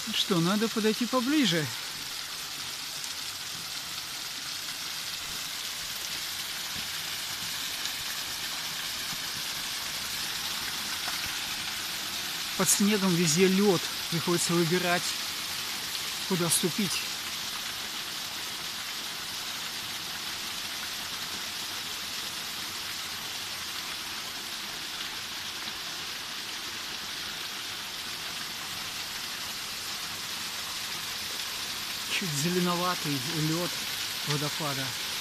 Что, надо подойти поближе. Под снегом везде лед, приходится выбирать, куда ступить. Чуть зеленоватый лед водопада.